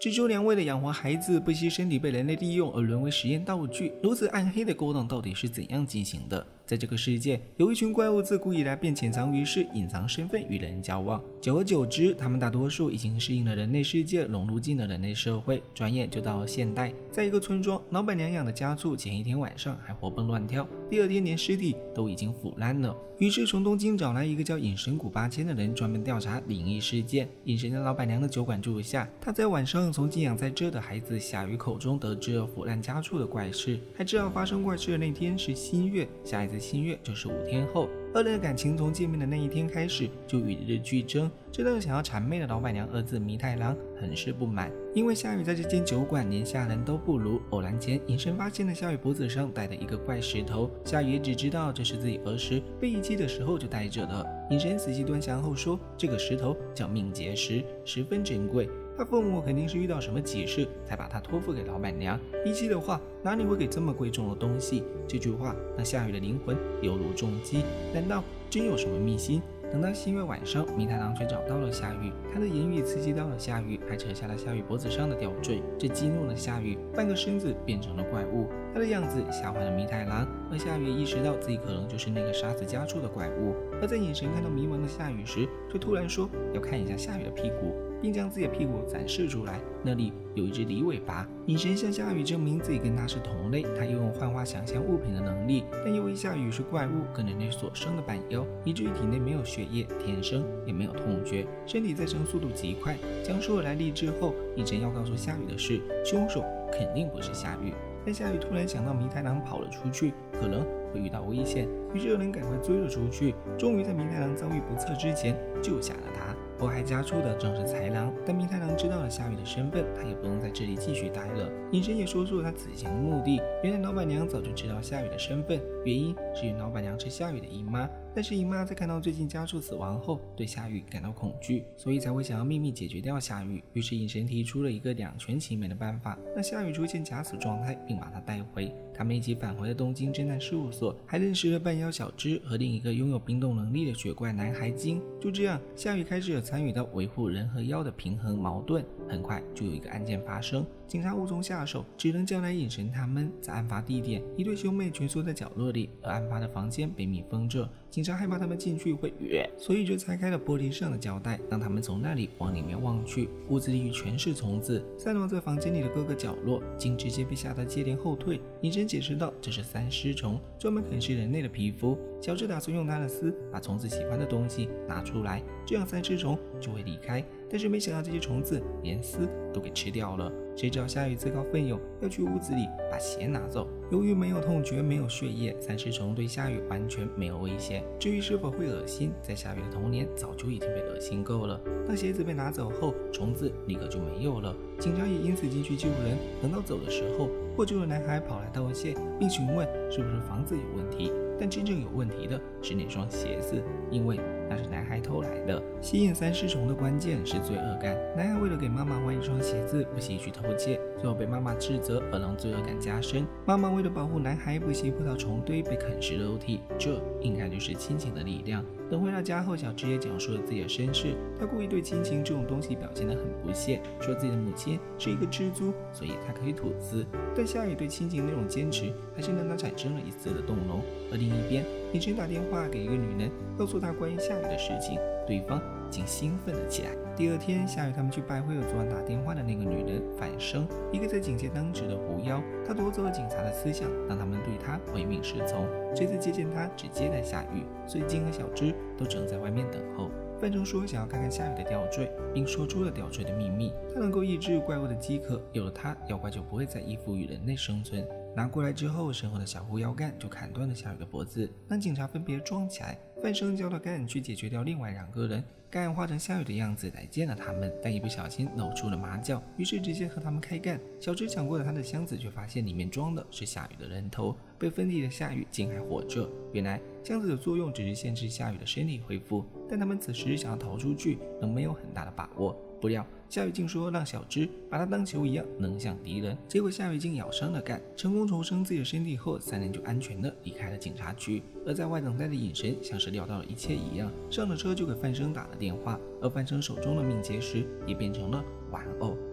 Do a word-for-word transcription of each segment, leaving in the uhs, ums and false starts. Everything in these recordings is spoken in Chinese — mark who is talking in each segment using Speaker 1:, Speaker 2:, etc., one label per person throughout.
Speaker 1: 蜘蛛娘为了养活孩子，不惜身体被人类利用而沦为实验道具，如此暗黑的勾当到底是怎样进行的？在这个世界，有一群怪物自古以来便潜藏于世，隐藏身份与人交往。久而久之，他们大多数已经适应了人类世界，融入进了人类社会。转眼就到了现代，在一个村庄，老板娘养的家畜前一天晚上还活蹦乱跳，第二天连尸体都已经腐烂了。于是从东京找来一个叫隐神谷八千的人，专门调查灵异事件。隐神在老板娘的酒馆住下，他在晚上从寄养在这的孩子夏雨口中得知了腐烂家畜的怪事，还知道发生怪事的那天是新月，下一次新月就是五天后。二人的感情从见面的那一天开始就与日俱增，这让想要谄媚的老板娘儿子弥太郎很是不满。因为夏雨在这间酒馆连下人都不如，偶然间隐身发现了夏雨脖子上戴的一个怪石头，夏雨也只知道这是自己儿时被遗弃的时候就戴着的。隐身仔细端详后说，这个石头叫命劫石，十分珍贵，他父母肯定是遇到什么急事才把他托付给老板娘，遗弃的话哪里会给这么贵重的东西？这句话让夏雨的灵魂犹如重击，难道真有什么秘辛？等到新月晚上，弥太郎却找到了夏雨，他的言语刺激到了夏雨，还扯下了夏雨脖子上的吊坠，这激怒了夏雨，半个身子变成了怪物，他的样子吓坏了弥太郎，而夏雨也意识到自己可能就是那个杀死家畜的怪物。而在眼神看到迷茫的夏雨时，却突然说要看一下夏雨的屁股，并将自己的屁股展示出来，那里有一只狸尾巴。隐神向夏雨证明自己跟他是同类，他拥有幻化想象物品的能力，但由于夏雨是怪物，跟人类所生的半妖，以至于体内没有血液，天生也没有痛觉，身体再生速度极快。讲述了来历之后，隐神要告诉夏雨的是，凶手肯定不是夏雨。但夏雨突然想到弥太郎跑了出去，可能会遇到危险，于是二人赶快追了出去，终于在弥太郎遭遇不测之前救下了他。祸害家畜的正是豺狼，但弥太郎知道了夏雨的身份，他也不能在这里继续待了。隐神也说出了他此行的目的，原来老板娘早就知道夏雨的身份，原因是因为老板娘是夏雨的姨妈，但是姨妈在看到最近家畜死亡后，对夏雨感到恐惧，所以才会想要秘密解决掉夏雨。于是隐神提出了一个两全其美的办法，让夏雨出现假死状态，并把她带回。他们一起返回了东京侦探事务所，还认识了半妖小芝和另一个拥有冰冻能力的雪怪男孩精。就这样，夏雨开始了参与到维护人和妖的平衡矛盾。很快就有一个案件发生，警察无从下手，只能叫来隐神他们。在案发地点，一对兄妹蜷缩在角落里，而案发的房间被密封着，警察害怕他们进去会哕，所以就拆开了玻璃上的胶带，让他们从那里往里面望去。屋子里全是虫子，散落在房间里的各个角落，竟直接被吓得接连后退。隐神解释道，这是三尸虫，专门啃食人类的皮肤。小智打算用他的丝把虫子喜欢的东西拿出来，这样三尸虫就会离开。但是没想到这些虫子连丝都给吃掉了。谁知道夏雨自告奋勇要去屋子里把鞋拿走，由于没有痛觉没有血液，三尸虫对夏雨完全没有威胁。至于是否会恶心，在夏雨的童年早就已经被恶心够了。当鞋子被拿走后，虫子立刻就没有了，警察也因此进去救人。等到走的时候，获救的男孩跑来道谢，并询问是不是房子有问题，但真正有问题的是那双鞋子，因为那是男孩偷来的。吸引三尸虫的关键是罪恶感，男孩为了给妈妈换一双鞋子，不惜去偷窃，最后被妈妈斥责，而让罪恶感加深。妈妈为了保护男孩，不惜扑到虫堆，被啃食肉体，这应该就是亲情的力量。等回到家后，小智也讲述了自己的身世，他故意对亲情这种东西表现得很不屑，说自己的母亲是一个蜘蛛，所以他可以吐丝。但夏雨对亲情那种坚持，还是让他产生了一丝的动容。而另一边，隐神打电话给一个女人，告诉她关于夏雨的事情，对方竟兴奋了起来。第二天，夏雨他们去拜会了昨晚打电话的那个女人反生，一个在警界当值的狐妖，她夺走了警察的思想，让他们对她唯命是从。这次接见她只接待夏雨，所以金和小芝都正在外面等候。范成说想要看看夏雨的吊坠，并说出了吊坠的秘密，它能够抑制怪物的饥渴，有了它，妖怪就不会再依附于人类生存。拿过来之后，身后的小狐妖干就砍断了夏雨的脖子，让警察分别装起来。范生教了干去解决掉另外两个人，干化成夏雨的样子来见了他们，但一不小心露出了马脚，于是直接和他们开干。小芝抢过了他的箱子，却发现里面装的是夏雨的人头，被分离的夏雨竟还活着。原来箱子的作用只是限制夏雨的身体恢复，但他们此时想要逃出去，仍没有很大的把握。不料夏雨竟说让小芝把他当球一样扔向敌人，结果夏雨竟咬伤了干，成功重生自己的身体后，三人就安全的离开了警察局。而在外等待的隐神像是料到了一切一样，上了车就给范生打了电话，而范生手中的命劫石也变成了玩偶。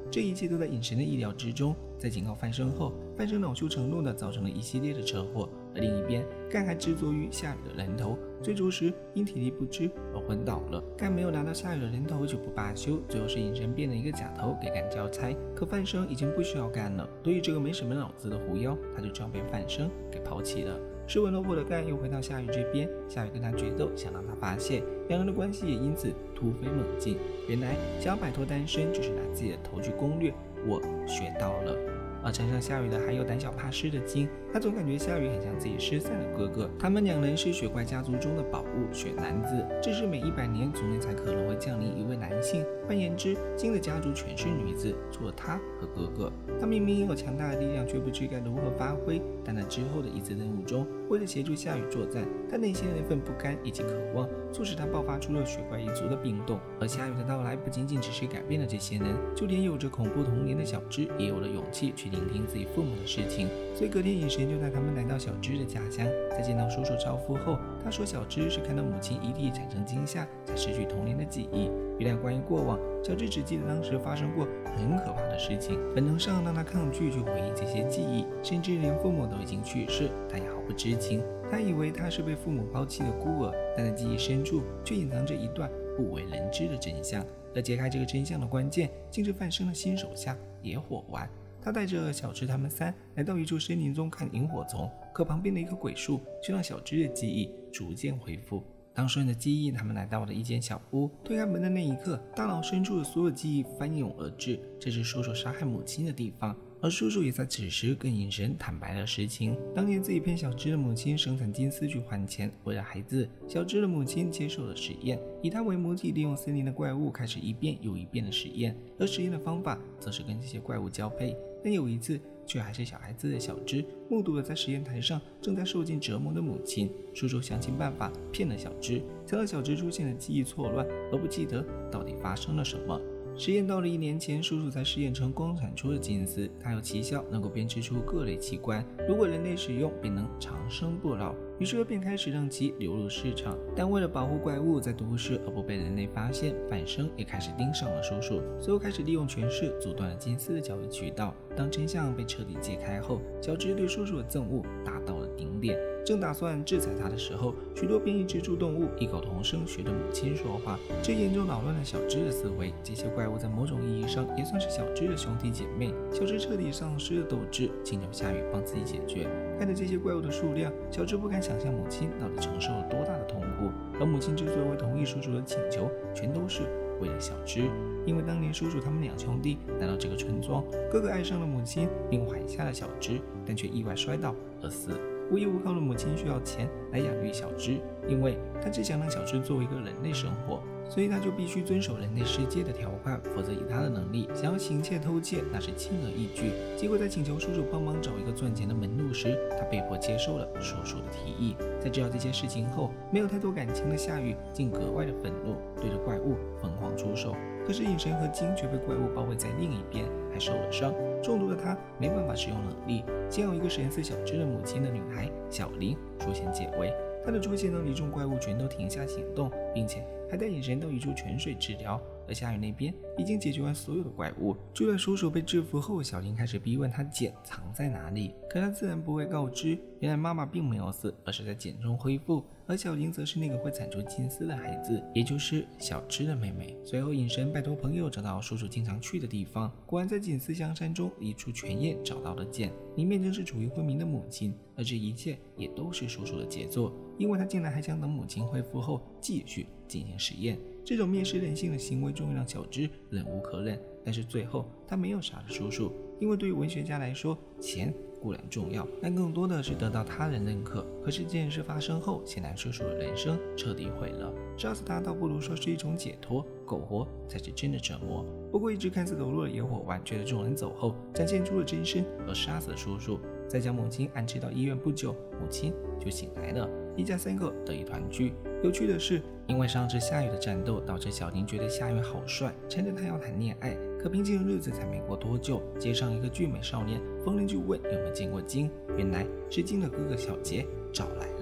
Speaker 1: 这一切都在影神的意料之中。在警告范生后，范生恼羞成怒的造成了一系列的车祸，而另一边干还执着于夏雨的人头，追逐时因体力不支而昏倒了。干没有拿到夏雨的人头就不罢休，最后是影神变了一个假头给干交差。可范生已经不需要干了，对于这个没什么脑子的狐妖，他就这样被范生给抛弃了。失魂落魄的干又回到夏雨这边，夏雨跟他决斗，想让他发现，两人的关系也因此突飞猛进。原来想要摆脱单身，就是拿自己的头去攻略，我学到了。而缠上夏雨的还有胆小怕事的金，他总感觉夏雨很像自己失散的哥哥。他们两人是雪怪家族中的宝物雪男子，这是每一百年族内才可能会降临一位男性。换言之，金的家族全是女子，除了他和哥哥。他明明有强大的力量，却不知该如何发挥。但在之后的一次任务中，为了协助夏雨作战，他内心的那份不甘以及渴望，促使他爆发出了雪怪一族的冰冻。而夏雨的到来不仅仅只是改变了这些人，就连有着恐怖童年的小芝也有了勇气去聆听自己父母的事情。所以隔天影神就带他们来到小芝的家乡，在见到叔叔招夫后，他说小芝是看到母亲遗体产生惊吓，才失去童年的记忆。原来关于过往，小芝只记得当时发生过很可怕的事情，本能上让他抗拒去回忆这些记忆，甚至连父母都已经去世，他也毫不知情。他以为他是被父母抛弃的孤儿，但在记忆深处却隐藏着一段不为人知的真相。而揭开这个真相的关键，竟是范生的新手下野火丸。他带着小芝他们三来到一处森林中看萤火虫，可旁边的一棵鬼树却让小芝的记忆逐渐恢复。当顺着记忆，他们来到了一间小屋，推开门的那一刻，大脑深处的所有记忆翻涌而至，这是叔叔杀害母亲的地方。而叔叔也在此时跟影神坦白了实情，当年自己骗小芝的母亲生产金丝去还钱，为了孩子，小芝的母亲接受了实验，以她为母体，利用森林的怪物开始一遍又一遍的实验，而实验的方法则是跟这些怪物交配。但有一次，却还是小孩子的小芝目睹了在实验台上正在受尽折磨的母亲，叔叔想尽办法骗了小芝，才让小芝出现了记忆错乱，而不记得到底发生了什么。实验到了一年前，叔叔才试验成功产出的金丝，它有奇效，能够编织出各类器官，如果人类使用，便能长生不老。于是便开始让其流入市场，但为了保护怪物在都市而不被人类发现，范生也开始盯上了叔叔，随后开始利用权势阻断了金丝的交易渠道。当真相被彻底揭开后，小芝对叔叔的憎恶达到了顶点，正打算制裁他的时候，许多变异蜘蛛动物异口同声学着母亲说话，这严重扰乱了小芝的思维。这些怪物在某种意义上也算是小芝的兄弟姐妹。小芝彻底丧失了斗志，请求夏雨帮自己解决。看着这些怪物的数量，小芝不敢想象母亲到底承受了多大的痛苦，而母亲之所以会同意叔叔的请求，全都是为了小芝。因为当年叔叔他们两兄弟来到这个村庄，哥哥爱上了母亲，并怀下了小芝，但却意外摔倒而死。无依无靠的母亲需要钱来养育小芝，因为她只想让小芝作为一个人类生活，所以她就必须遵守人类世界的条款，否则以她的能力，想要行窃偷窃那是轻而易举。结果在请求叔叔帮忙找一个赚钱的门路时，她被迫接受了叔叔的提议。在知道这些事情后，没有太多感情的夏雨竟格外的愤怒，对着怪物疯狂出手。可是影神和金却被怪物包围在另一边，还受了伤。中毒的他没办法使用能力，先有一个神似小芝的母亲的女孩小林出现解围。她的出现让一众怪物全都停下行动，并且还带眼神到一处泉水治疗。而夏雨那边已经解决完所有的怪物，就在叔叔被制服后，小林开始逼问他茧藏在哪里，可他自然不会告知，原来妈妈并没有死，而是在茧中恢复，而小林则是那个会产出金丝的孩子，也就是小芝的妹妹。随后隐神拜托朋友找到叔叔经常去的地方，果然在锦丝香山中一处泉眼找到了茧，里面正是处于昏迷的母亲，而这一切也都是叔叔的杰作，因为他竟然还想等母亲恢复后继续进行实验。这种蔑视人性的行为终于让小芝忍无可忍，但是最后他没有杀了叔叔，因为对于文学家来说，钱固然重要，但更多的是得到他人认可。可是这件事发生后，显然叔叔的人生彻底毁了，杀死他倒不如说是一种解脱，苟活才是真的折磨。不过一直看似柔弱的野火丸，却在众人走后展现出了真身，而杀死了叔叔。在将母亲安置到医院不久，母亲就醒来了，一家三口得以团聚。有趣的是，因为上次夏雨的战斗，导致小林觉得夏雨好帅，缠着他要谈恋爱。可平静的日子才没过多久，街上一个俊美少年逢人就问有没有见过金，原来是金的哥哥小杰找来了。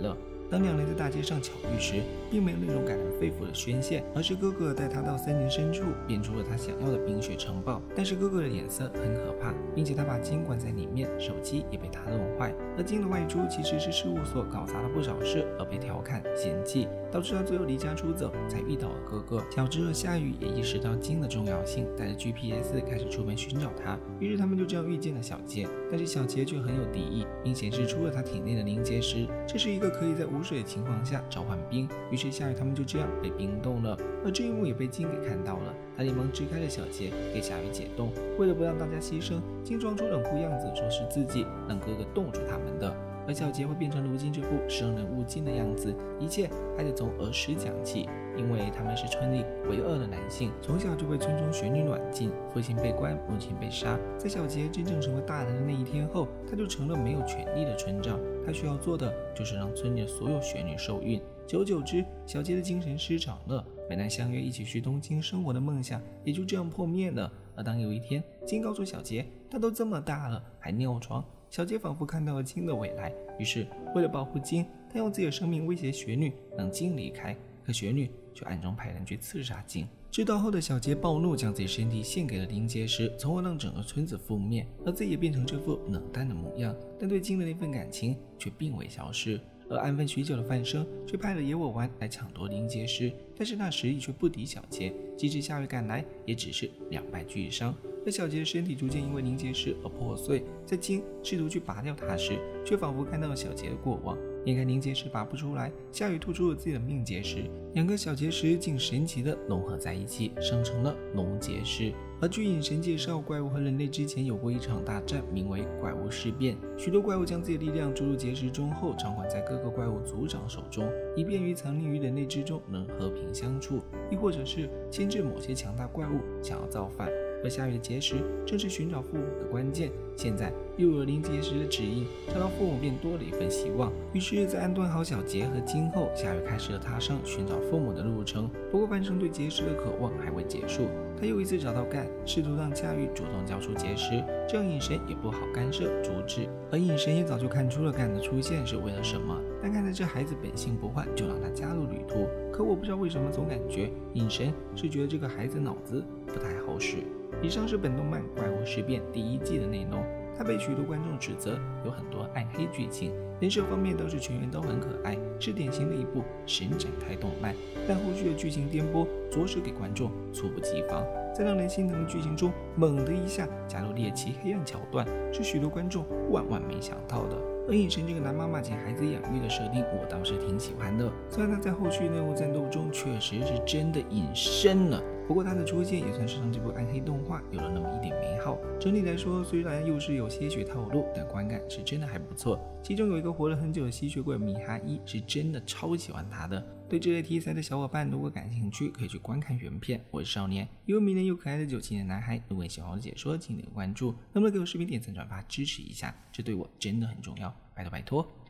Speaker 1: 当两人在大街上巧遇时，并没有那种感人肺腑的宣泄，而是哥哥带他到森林深处变出了他想要的冰雪城堡。但是哥哥的脸色很可怕，并且他把金关在里面，手机也被他弄坏。而金的外出其实是事务所搞砸了不少事，而被调侃嫌弃，导致他最后离家出走，才遇到了哥哥。小智和夏雨也意识到金的重要性，带着 G P S 开始出门寻找他。于是他们就这样遇见了小杰，但是小杰却很有敌意，并显示出了他体内的凝结石，这是一个可以在无水的情况下召唤冰。于是夏雨他们就这样被冰冻了，而这一幕也被金给看到了，他连忙支开了小杰，给夏雨解冻。为了不让大家牺牲，金装出冷酷样子，说是自己让哥哥冻住他们的。而小杰会变成如今这副生人勿近的样子，一切还得从儿时讲起，因为他们是村里唯二的男性，从小就被村中学女软禁，父亲被关，母亲被杀。在小杰真正成为大人的那一天后，他就成了没有权利的村长，他需要做的就是让村里的所有学女受孕。久而久之，小杰的精神失常了，本来相约一起去东京生活的梦想也就这样破灭了。而当有一天金告诉小杰，他都这么大了还尿床，小杰仿佛看到了金的未来，于是为了保护金，他用自己的生命威胁雪女让金离开，可雪女却暗中派人去刺杀金。知道后的小杰暴怒，将自己身体献给了凝结石，从而让整个村子覆灭，而自己也变成这副冷淡的模样，但对金的那份感情却并未消失。而安分许久的范生却派了野我丸来抢夺凝结石，但是那实力却不敌小杰，即使夏雨赶来也只是两败俱伤。而小杰的身体逐渐因为凝结石而破碎，在金试图去拔掉它时，却仿佛看到了小杰的过往。眼看凝结石拔不出来，夏雨吐出了自己的命结石，两个小结石竟神奇的融合在一起，生成了龙结石。而据隐神介绍，怪物和人类之前有过一场大战，名为怪物事变。许多怪物将自己的力量注入结石中后，偿还在各个怪物族长手中，以便于藏匿于人类之中能和平相处，亦或者是牵制某些强大怪物想要造反。而夏雨的结石正是寻找父母的关键，现在又有了凝结石的指引，找到父母便多了一份希望。于是在安顿好小杰和金后，夏雨开始了踏上寻找父母的路程。不过范生对结石的渴望还未结束，他又一次找到干，试图让夏雨主动交出结石，这样隐神也不好干涉阻止。而隐神也早就看出了干的出现是为了什么，但看在这孩子本性不坏，就让他加入旅途。可我不知道为什么总感觉隐神是觉得这个孩子脑子不太好使。以上是本动漫《怪物事变》第一季的内容，它被许多观众指责有很多暗黑剧情，人设方面倒是全员都很可爱，是典型的一部神展开动漫。但后续的剧情颠簸，着实给观众猝不及防。在让人心疼的剧情中，猛的一下加入猎奇黑暗桥段，是许多观众万万没想到的。而隐神这个男妈妈捡孩子养育的设定，我倒是挺喜欢的。虽然他在后续内务战斗中确实是真的隐身了，不过他的出现也算是让这部暗黑动画有了那么一点美好。整体来说，虽然又是有些许套路，但观感是真的还不错。其中有一个活了很久的吸血鬼米哈伊，是真的超喜欢他的。对这类题材的小伙伴如果感兴趣，可以去观看原片。我是少年，一位迷人又可爱的九七年男孩。如果你喜欢我的解说，请点关注，能不能给我视频点赞转发支持一下？这对我真的很重要，拜托拜托。